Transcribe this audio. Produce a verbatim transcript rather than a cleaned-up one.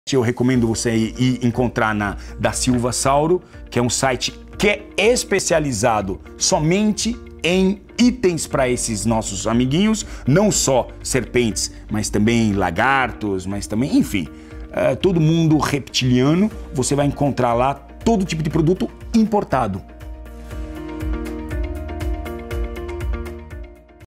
Eu recomendo você ir encontrar na da Silva Sauro, que é um site que é especializado somente em itens para esses nossos amiguinhos, não só serpentes, mas também lagartos, mas também, enfim, uh, todo mundo reptiliano, você vai encontrar lá todo tipo de produto importado.